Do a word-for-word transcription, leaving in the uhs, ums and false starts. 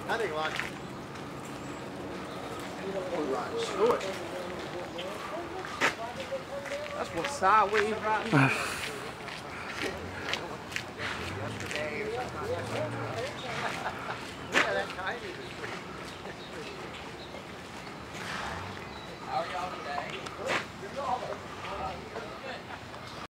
Heading line. We'll ride through it. That's what sideways riding. Yesterday,